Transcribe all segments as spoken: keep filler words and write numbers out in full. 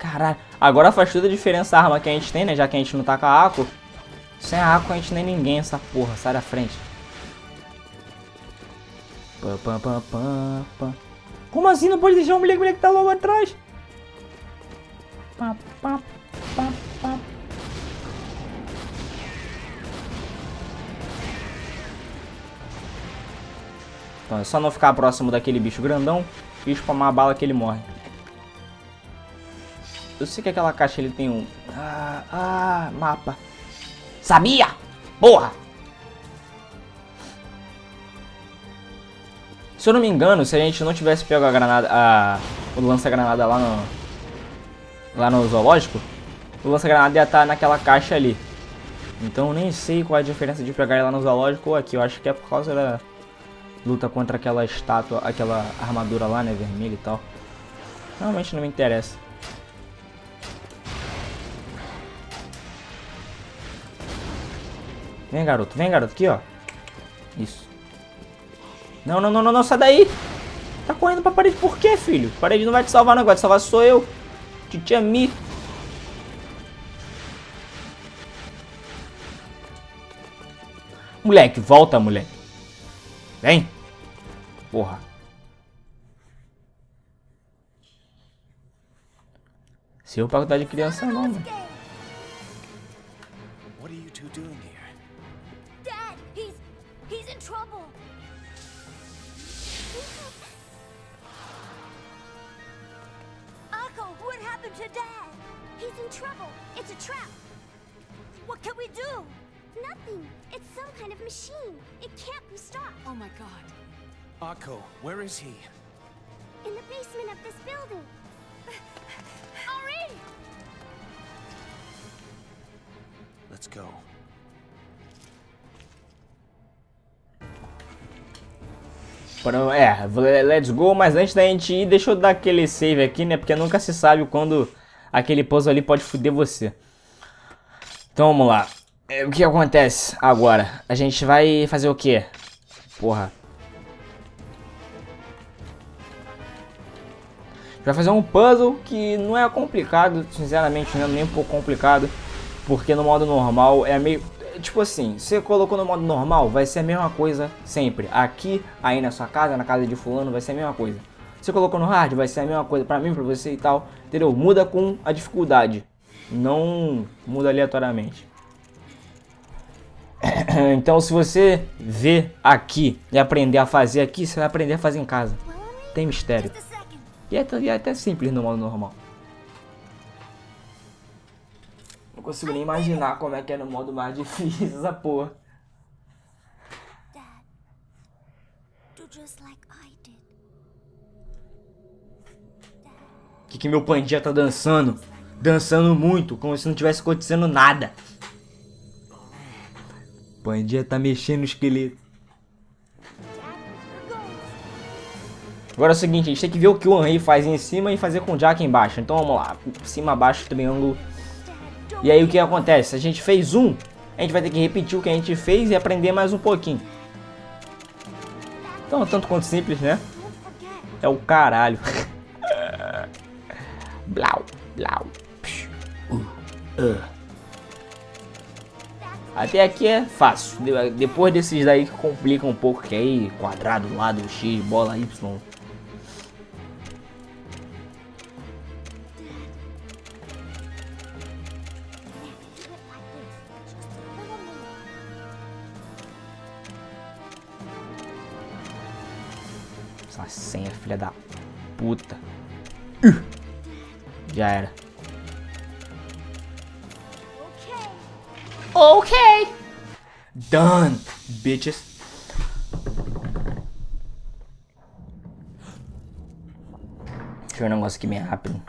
Caralho. Agora faz toda a diferença a arma que a gente tem, né? Já que a gente não tá com a Ako. Sem a Ako a gente nem ninguém essa porra. Sai da frente. Pam, pam, pam, pam, pam. Como assim? Não pode deixar o moleque, o moleque tá logo atrás. Pá, pá, pá, pá. Então é só não ficar próximo daquele bicho grandão e spamar a bala que ele morre. Eu sei que aquela caixa ele tem um... Ah, ah, mapa. Sabia! Porra! Se eu não me engano, se a gente não tivesse pego a granada... A, o lança-granada lá no... Lá no zoológico, o lança-granada ia estar naquela caixa ali. Então eu nem sei qual é a diferença de pegar ela no zoológico ou aqui. Eu acho que é por causa da luta contra aquela estátua, aquela armadura lá, né, vermelha e tal. Realmente não me interessa. Vem, garoto, vem, garoto, aqui, ó. Isso. Não, não, não, não, não, sai daí. Tá correndo pra parede por quê, filho? A parede não vai te salvar, não, vai te salvar sou eu. Titia Mi. Moleque, volta, moleque. Vem. Porra. Se eu pago de criança não, mano. What are you two doing here? Dad, he's he's in trouble. Akko, what happened to Dad? He's in trouble. It's a trap. What can we do? Nothing. It's some kind of machine. It can't be stopped. Oh my god. Akko, where is he? In the basement of this building. Ari! Let's go. É, let's go, mas antes da gente ir, deixa eu dar aquele save aqui, né? Porque nunca se sabe quando aquele puzzle ali pode foder você. Então vamos lá. É, o que acontece agora? A gente vai fazer o quê? Porra. A gente vai fazer um puzzle que não é complicado, sinceramente, não é nem um pouco complicado. Porque no modo normal é meio... Tipo assim, você colocou no modo normal, vai ser a mesma coisa sempre. Aqui, aí na sua casa, na casa de fulano, vai ser a mesma coisa. Você colocou no hard, vai ser a mesma coisa pra mim, pra você e tal. Entendeu? Muda com a dificuldade. Não muda aleatoriamente. Então se você ver aqui e aprender a fazer aqui, você vai aprender a fazer em casa. Tem mistério. E é, é até simples no modo normal. Não consigo nem imaginar como é que é no modo mais difícil essa porra. Dad, do just like I did. O que, que meu pandinha tá dançando? Dançando muito, como se não tivesse acontecendo nada. O pandinha tá mexendo no esqueleto. Agora é o seguinte, a gente tem que ver o que o Henry faz em cima e fazer com o Jack embaixo. Então vamos lá, cima, baixo, triângulo. E aí o que acontece? A gente fez um, a gente vai ter que repetir o que a gente fez e aprender mais um pouquinho. Então, tanto quanto simples, né? É o caralho. Blau, blau. Uh, uh. Até aqui é fácil. Depois desses daí que complica um pouco, que aí quadrado, lado, X, bola, Y. Essa senha, filha da puta. Uh, já era. Ok. Done, bitches. Deixa eu ver um negócio aqui bem rápido.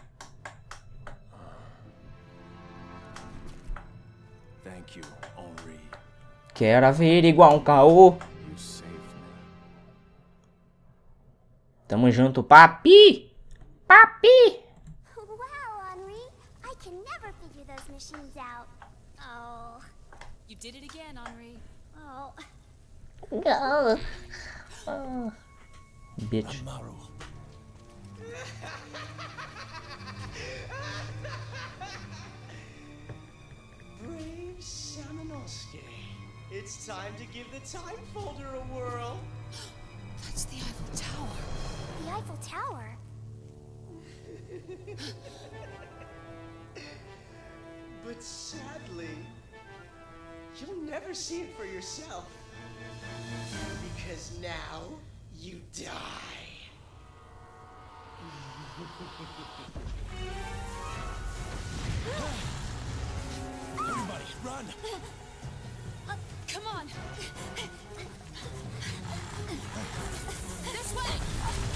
Thank you, Henry. Quero averiguar um caô. You saved me. Tamo junto, papi. Papi. Wow, Henri, I can never figure those machines out. Oh, You did it again, Henri. oh. Não. Oh. Bitch. Maru. It's time to give the time folder a whirl. That's the Eiffel Tower. The Eiffel Tower? But sadly, you'll never see it for yourself. Because now, you die. Everybody, run! Uh, come on. This way.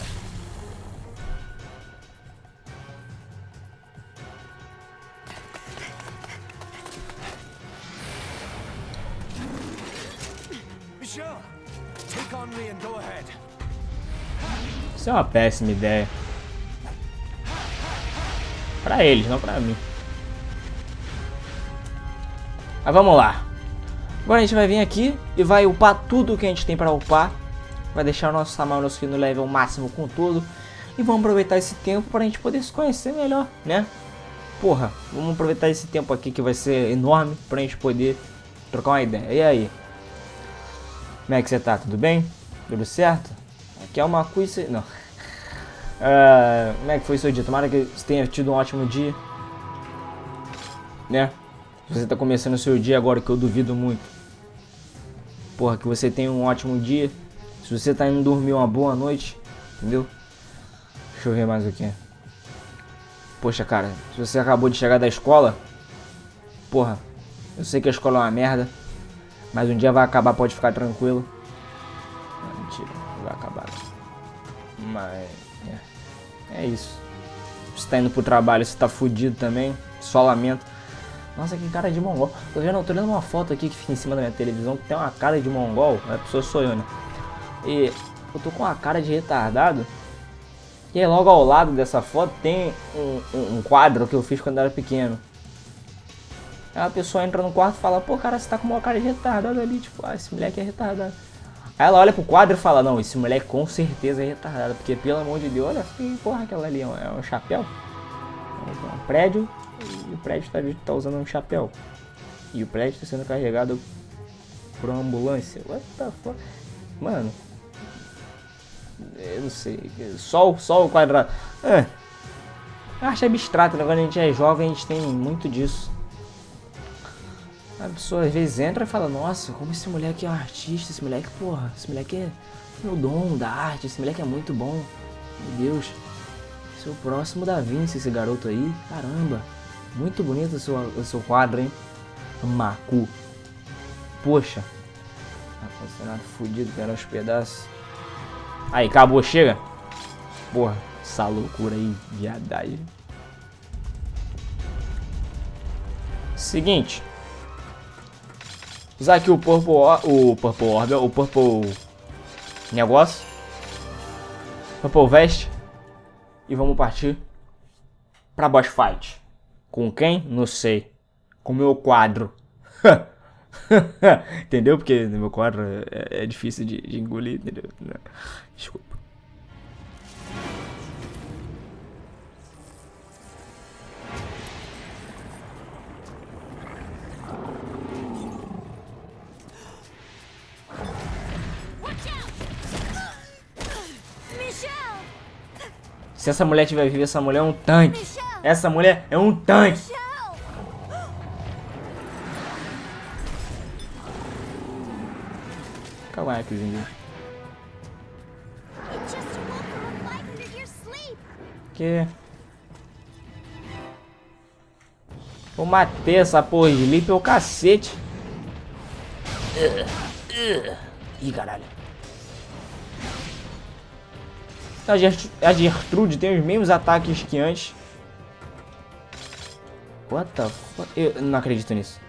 Michelle, take Henri and go ahead. Isso é uma péssima ideia. Pra eles, não pra mim. Mas vamos lá. Agora a gente vai vir aqui e vai upar tudo que a gente tem pra upar. Vai deixar o nosso Samanosuke no level máximo com tudo. E vamos aproveitar esse tempo pra gente poder se conhecer melhor, né? Porra, vamos aproveitar esse tempo aqui que vai ser enorme pra gente poder trocar uma ideia. E aí? Como é que você tá? Tudo bem? Tudo certo? Aqui é uma coisa... Não. Uh, como é que foi o seu dia? Tomara que você tenha tido um ótimo dia. Né? Se você tá começando o seu dia agora, que eu duvido muito. Porra, que você tenha um ótimo dia. Se você tá indo dormir, uma boa noite. Entendeu? Deixa eu ver mais o que. Poxa, cara. Se você acabou de chegar da escola. Porra. Eu sei que a escola é uma merda. Mas um dia vai acabar, pode ficar tranquilo. Não, mentira, não vai acabar. Mas... É, é isso. Você tá indo pro trabalho, você tá fudido também. Só lamento. Nossa, que cara de mongol. Tô vendo, tô olhando uma foto aqui que fica em cima da minha televisão que tem uma cara de mongol. A pessoa sou eu, né? E eu tô com uma cara de retardado. E aí logo ao lado dessa foto tem um, um, um quadro que eu fiz quando eu era pequeno. Aí a pessoa entra no quarto e fala: pô, cara, você tá com uma cara de retardado ali. Tipo, ah, esse moleque é retardado. Aí ela olha pro quadro e fala: não, esse moleque com certeza é retardado. Porque pelo amor de Deus, olha assim, porra, aquela ali é um, é um chapéu. É um prédio. E o prédio tá, tá usando um chapéu. E o prédio está sendo carregado por uma ambulância. What the fuck? Mano. Eu não sei. Sol, sol quadrado. É. Eu acho abstrato, né? Quando a gente é jovem, a gente tem muito disso. A pessoa às vezes entra e fala: nossa, como esse moleque é um artista. Esse moleque, porra, esse moleque é o dom da arte. Esse moleque é muito bom. Meu Deus. Seu próximo Da Vinci, esse garoto aí. Caramba. Muito bonito o seu, o seu quadro, hein? Macu. Poxa. Ar-condicionado fudido, que era uns pedaços. Aí, acabou, chega. Porra, essa loucura aí, viadagem. Seguinte. Usar aqui o Purple Orb, o Purple Orb, o Purple negócio. Purple Vest. E vamos partir pra boss fight. Com quem? Não sei. Com o meu quadro. Entendeu? Porque no meu quadro é, é difícil de, de engolir, entendeu? Desculpa. Se essa mulher tiver viva, essa mulher é um tanque. Essa mulher é um tanque. Cavanhaquezinho. Que? Vou matar essa porra de Sleep é o cacete. Ih, caralho. A Gertrude tem os mesmos ataques que antes. What the fuck? Eu não acredito nisso.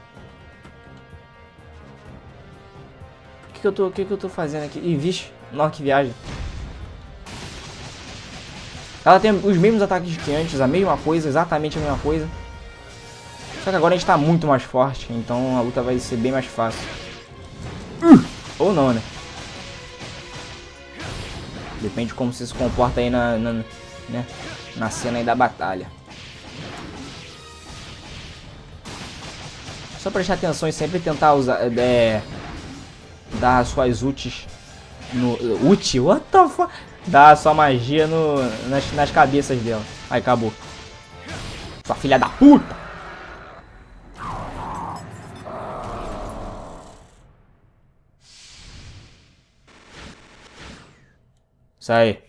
O que que eu tô, o que que eu tô fazendo aqui? Ih, vixe. Nossa, que viagem. Ela tem os mesmos ataques que antes, a mesma coisa, exatamente a mesma coisa. Só que agora a gente tá muito mais forte, então a luta vai ser bem mais fácil. Uh! Ou não, né? Depende de como você se comporta aí na, na, né, na cena aí da batalha. Só prestar atenção e sempre tentar usar, é, dar suas ultis no... Ult? What the fuck? Dar sua magia no, nas, nas cabeças dela. Aí, acabou. Sua filha da puta! Isso aí.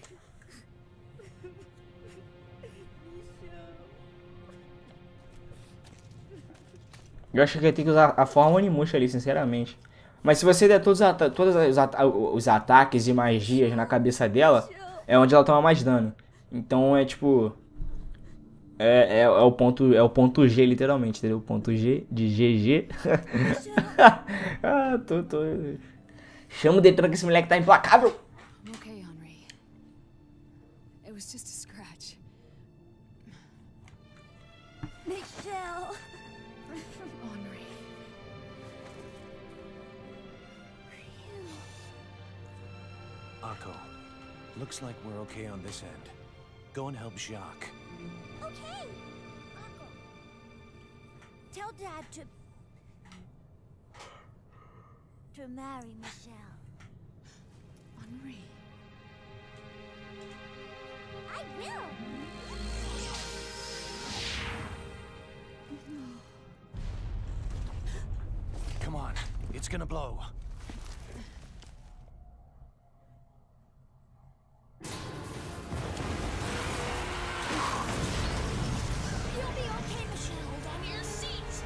Eu acho que eu tenho que usar a forma Onimusha ali, sinceramente. Mas se você der todos, ata todos os, ata os ataques e magias na cabeça dela, é onde ela toma mais dano. Então é tipo... É, é, é, o, ponto, é o ponto G, literalmente, entendeu? O ponto G de G G. Ah, tô, tô... Chama o Detran que esse moleque tá implacável. Okay, Henri. It was just a scratch. Michelle. Henri. Akko, looks like we're okay on this end. Go and help Jacques. Okay. Uncle. Tell Dad to... to marry Michelle. Henri. I will. Come on, it's gonna blow. You'll be okay, Michelle. Hold on to your seat.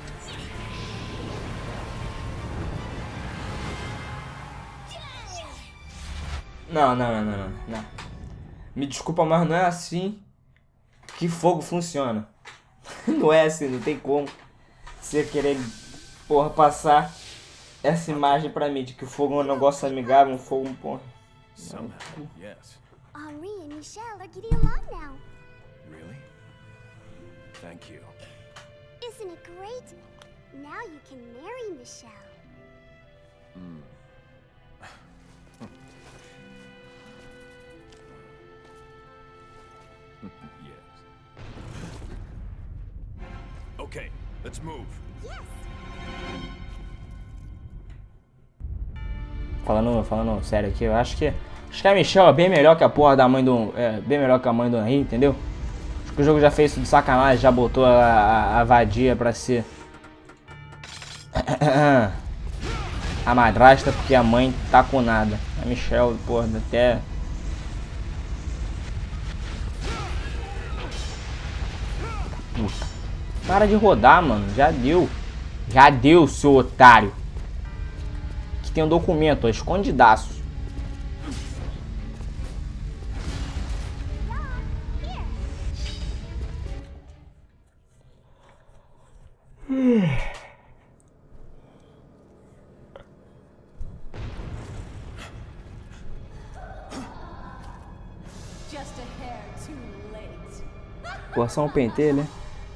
Não, não, não, não, não, não. Me desculpa, mas não é assim que fogo funciona. Não é assim, não tem como você querer, porra, passar essa imagem pra mim de que o fogo é um negócio amigável, um fogo, porra. Somehow, yes. Henri and Michelle are getting along now. Really? Thank you. Isn't it great? Now you can marry Michelle. Yes. Okay, let's move. Yes. Falando, falando sério aqui, eu acho que acho que a Michelle é bem melhor que a porra da mãe do, é, bem melhor que a mãe do Henri, entendeu? Acho que o jogo já fez isso de sacanagem, já botou a, a, a vadia pra ser a madrasta, porque a mãe tá com nada. A Michelle, porra, até... Puta. Para de rodar, mano. Já deu. Já deu, seu otário. Aqui tem um documento, ó, escondidaço. Just a hair too late. Coração pentê, né?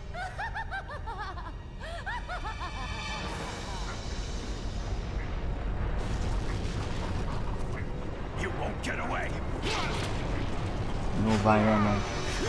You won't get away. Não vai, né, mano?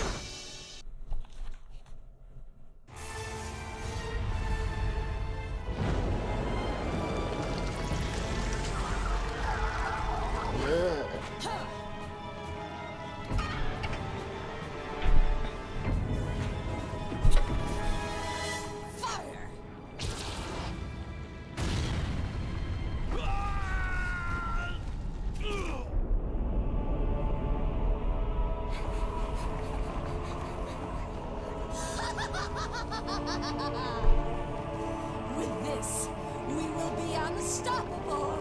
With this, we will be unstoppable.